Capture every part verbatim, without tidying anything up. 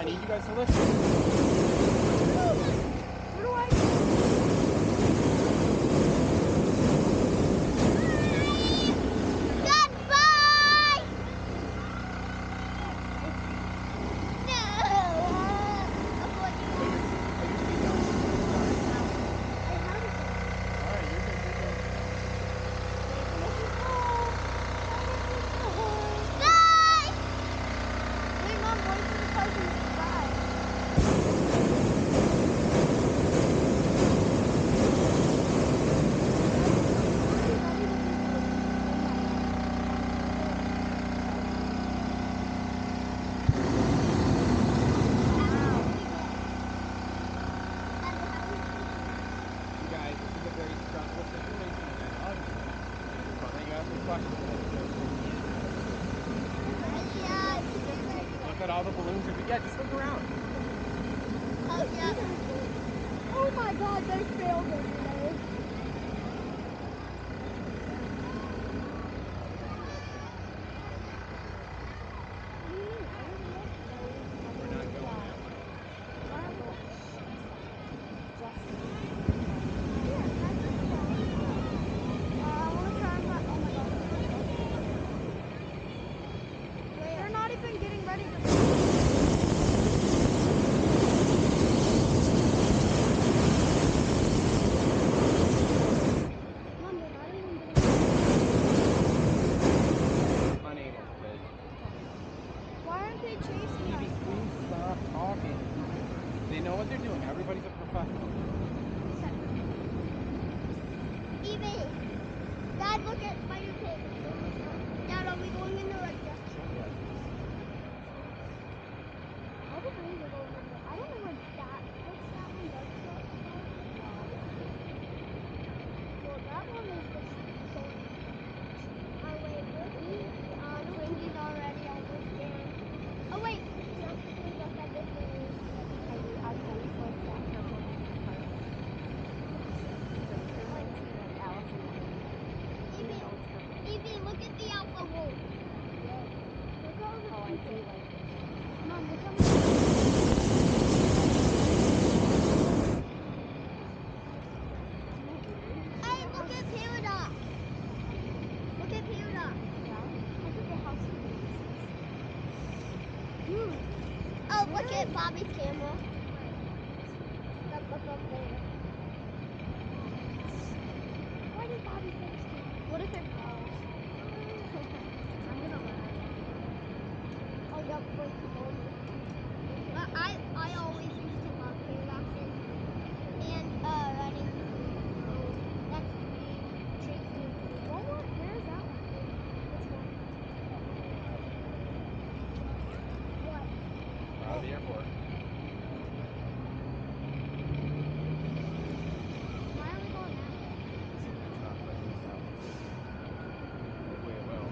need you guys to listen. Where do I go? Look at all the balloons. Yeah, just look around. Oh, yeah. Oh my God, they failed us today. We're not going that way. I want to try and find. Oh my God. They're not even getting ready to. They know what they're doing. Everybody's a professional. Evie, Dad, look at Spider Pig. Dad, are we going in the right direction? I don't know we're going in the. I don't know where that. What's that one? Dark Star? Well, that one is just going. Oh wait, we're uh, changing already. Almost there. Oh wait, just look at this thing. I I always like that purple part. Evie, Evie, look at the alpha wolf. Look at all the oh, people. I do like it. Mom, look how many. Hey, look at Paradox. Look at Paradox. Yeah. Look at the house. Hmm. Oh, where? Look at Bobby's camera. Up, up, up there. Why did Bobby fix it? What if it falls? I'm gonna learn how to do that. Oh, yep, break the boulder. Uh, I I always used to love paradoxes and uh running through. Oh, that's me chasing. One more. Where is that one? Which one? What? Out of the airport. Why are we going now? It's not letting us out. Hopefully it will.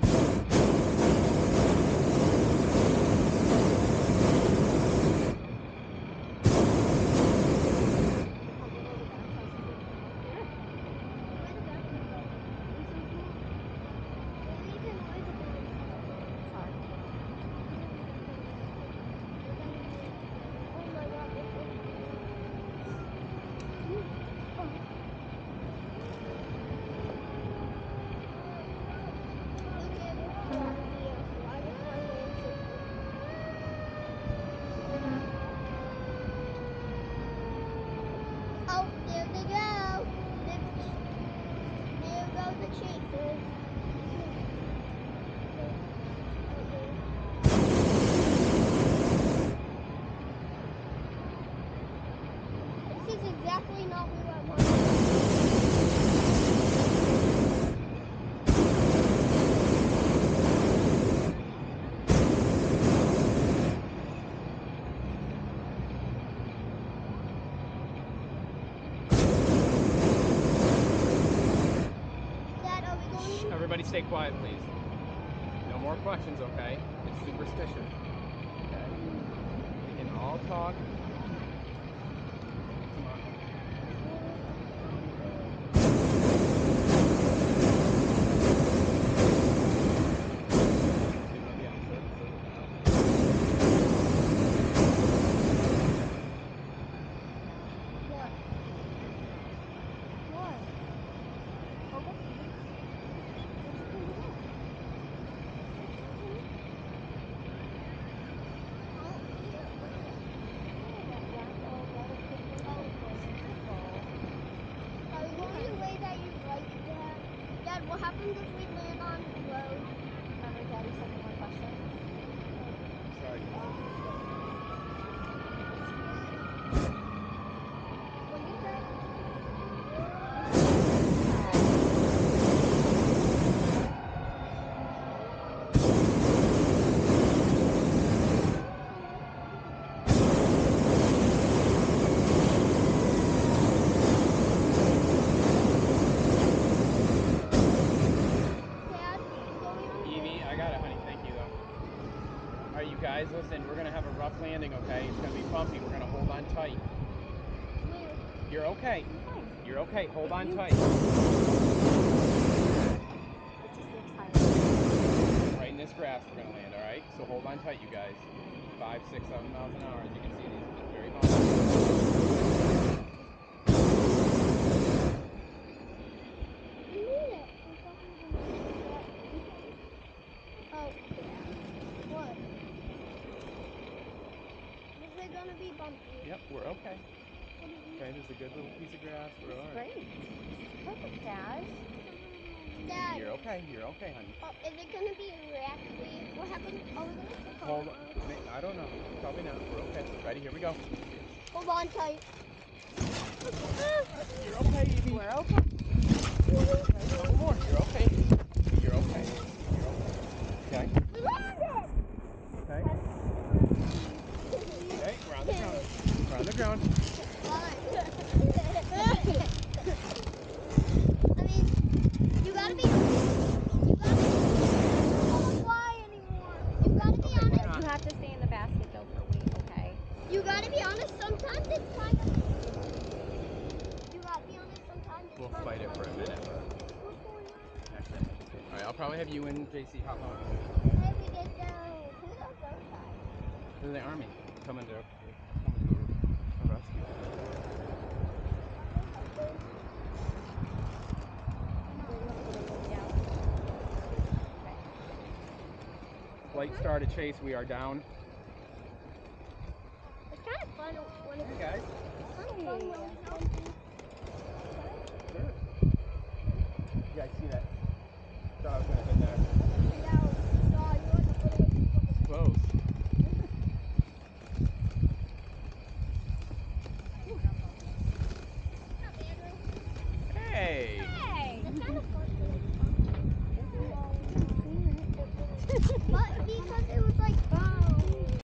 Oh, there they go. The, there go the chasers. This is exactly not who I wanted. Everybody stay quiet, please. No more questions, okay? It's superstition. Okay? We can all talk. Come on. right, you guys, listen, we're gonna have a rough landing, okay? It's gonna be bumpy. We're gonna hold on tight. Where? You're okay. You're okay. Hold on tight. It just looks higher. Right in this grass we're gonna land, all right? So hold on tight, you guys. Five, six, seven miles an hour. As you can see, it's very bumpy. You need it. It's not even that. Oh, what? Is it gonna be bumpy? Yep, we're okay. What do you Okay, there's a good little piece of grass. We're all right. Great. Perfect, Dad. Dad. You're okay. You're okay, honey. Oh, is it gonna be rattly? What happened? Oh, we're gonna take Hold off. on. I don't know. Probably not. We're okay. Ready? Here we go. Hold on tight. You're okay, Evie. We're okay. A couple more. You're okay. You're okay. You're okay. We landed! Okay. Okay. Okay. We're on the ground. We're on the ground. I mean, you gotta be. You gotta be. I don't fly anymore. You gotta be Okay, honest. hang on. You have to stay in the basket though for weight, okay? You gotta be honest. Sometimes it's kind of. You gotta be honest. Sometimes it's We'll kind fight of it for a funny. minute, but What's going on? that's it. All right. I'll probably have you and J C hop on. Hey, we get down. Who's on those guys? They're the army coming to coming to a rescue. Flight started, Chase. We are down. It's kind of fun when it's Hey guys. kind of fun when it's bumpy. Sure. You guys see that? Thought I was gonna hit that. Close. Hey.